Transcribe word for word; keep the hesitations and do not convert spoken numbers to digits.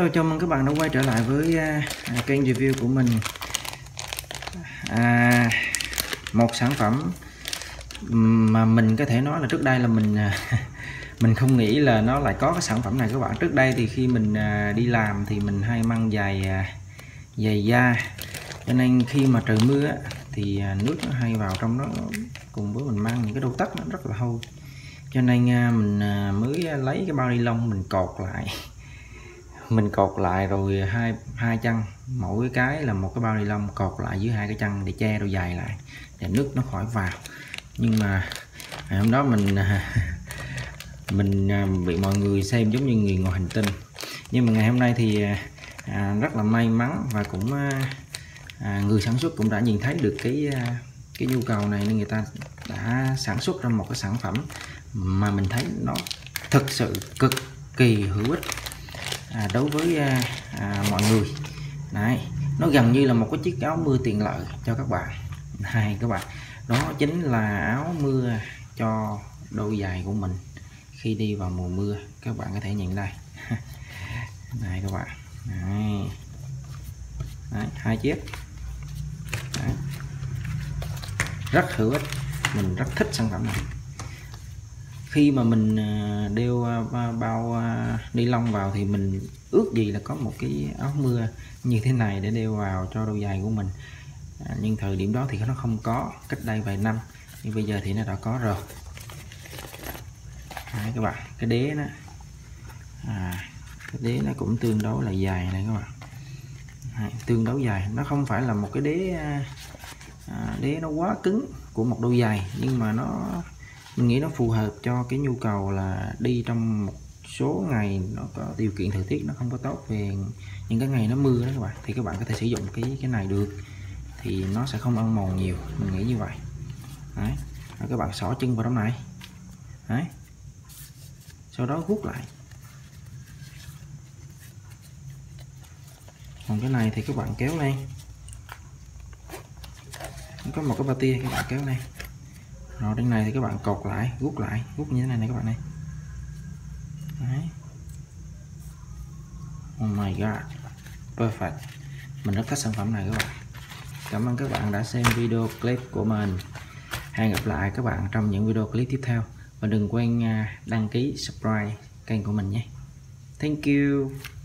Hello, chào mừng các bạn đã quay trở lại với à, kênh review của mình. à, Một sản phẩm mà mình có thể nói là trước đây là mình mình không nghĩ là nó lại có cái sản phẩm này các bạn. Trước đây thì khi mình à, đi làm thì mình hay mang giày à, giày da, cho nên khi mà trời mưa á, thì à, nước nó hay vào trong đó, cùng với mình mang những cái đôi tất nó rất là hôi, cho nên à, mình à, mới lấy cái bao ni lông mình cột lại mình cột lại rồi hai hai chân, mỗi cái là một cái bao ni lông cột lại dưới hai cái chân để che đôi giày lại để nước nó khỏi vào. Nhưng mà ngày hôm đó mình mình bị mọi người xem giống như người ngoài hành tinh, nhưng mà ngày hôm nay thì à, rất là may mắn và cũng à, người sản xuất cũng đã nhìn thấy được cái cái nhu cầu này, nên người ta đã sản xuất ra một cái sản phẩm mà mình thấy nó thực sự cực kỳ hữu ích À, đối với à, à, mọi người. Đấy, nó gần như là một cái chiếc áo mưa tiện lợi cho các bạn. Này các bạn, đó chính là áo mưa cho đôi giày của mình khi đi vào mùa mưa. Các bạn có thể nhìn đây. Này các bạn, Đấy. Đấy, hai chiếc. Đấy. Rất hữu ích, mình rất thích sản phẩm này. Khi mà mình đeo bao ni lông vào thì mình ước gì là có một cái áo mưa như thế này để đeo vào cho đôi giày của mình, à, nhưng thời điểm đó thì nó không có, cách đây vài năm, nhưng bây giờ thì nó đã có rồi. Đấy các bạn, cái đế nó à, cái đế nó cũng tương đối là dài này các bạn. Đấy, tương đối dài, nó không phải là một cái đế à, đế nó quá cứng của một đôi giày, nhưng mà nó mình nghĩ nó phù hợp cho cái nhu cầu là đi trong một số ngày nó có điều kiện thời tiết nó không có tốt, về những cái ngày nó mưa đó các bạn, thì các bạn có thể sử dụng cái cái này được, thì nó sẽ không ăn mòn nhiều, mình nghĩ như vậy. Đấy, rồi các bạn xỏ chân vào trong này. Đấy, sau đó hút lại. Còn cái này thì các bạn kéo lên, có một cái ba tia các bạn kéo lên, rồi trên này thì các bạn cột lại, rút lại, rút như thế này này các bạn này. Đấy. Oh my god, perfect. Mình rất thích sản phẩm này các bạn. Cảm ơn các bạn đã xem video clip của mình. Hẹn gặp lại các bạn trong những video clip tiếp theo, và đừng quên đăng ký subscribe kênh của mình nhé. Thank you.